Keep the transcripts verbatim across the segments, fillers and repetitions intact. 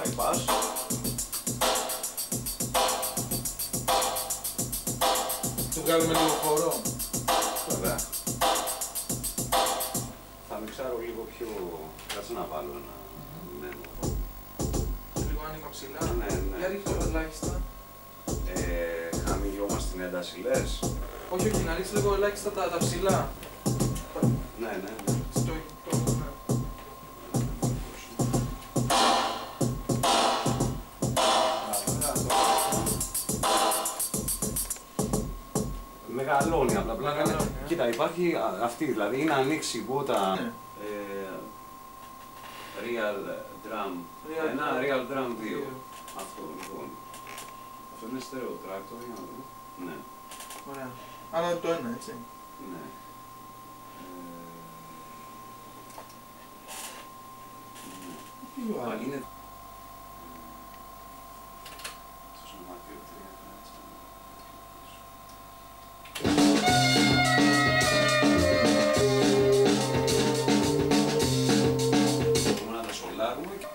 bypass. Του βγάλουμε λίγο χώρο. Βέβαια. Θα μιξάρω λίγο πιο... Κάτσε να βάλω ένα μένο. Λίγο άνοιγμα ψηλά. Ναι, ναι. Για ρίχνω ελάχιστα. Ε, χαμηλιόμαστε την ένταση, λες. Όχι, όχι, να ρίξεις λίγο ελάχιστα τα, τα ψηλά. Ναι, ναι, ναι. Στο το, ναι. Μεγαλώνει απλά. Μεγαλώνει, Ναι. ε. Κοίτα, υπάρχει αυτή, δηλαδή είναι να ανοίξει η μπότα Ναι. ε, real drum, Real ένα drum. real drum δύο. Δύο. Αυτό λοιπόν. Αυτό είναι stereo track, το για να δω. Ναι. Ωραία. Αλλά είναι το ένα, έτσι. Ναι. Τι Ε, άλλο. ναι. Είναι... Στο σωμάτιο τρία, έτσι. Μπορούμε να τα σολάρουμε και...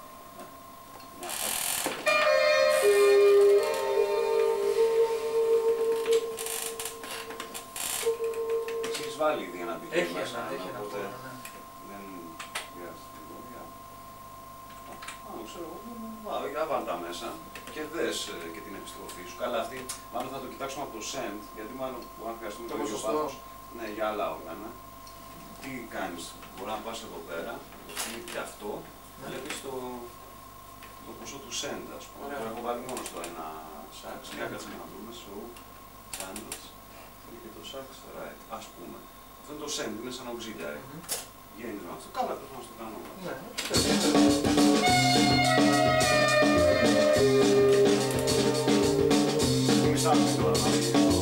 Έχεις βάλει ήδη ένα μπιτζί Έχει μέσα, ένα, έχει ένα οπότε χώρο, ναι. δεν χρειάζεται λίγο. Α, ξέρω εγώ, βάλω, για βάλ' τα μέσα και δες ε, και την επιστροφή σου. Καλά, αυτή μάλλον θα το κοιτάξουμε από το send, γιατί μάλλον μπορεί να χρειαστούμε Το το ίδιο ποσοστό. βάθος. Ναι, για άλλα όργανα. Τι κάνεις, μπορεί να πας εδώ πέρα, το κλικ και αυτό, Ναι. βλέπεις το, το ποσό του send, ας πούμε. Ωραία. Τώρα έχω βάλει μόνο στο ένα sax, για κάτσε να δούμε, so, channels, θέλει και το sax, right, ας πούμε. Αυτό είναι το send, είναι σαν auxiliary. Μμμ. Βγαίνεις με αυτό, καλά, πρέπει να στο κάνω. Ναι. Μισάμε τώρα να βγει εδώ.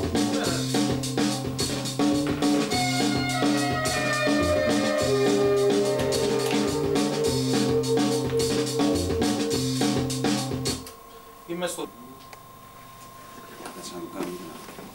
Είμαι στο... Έτσι να το κάνουμε.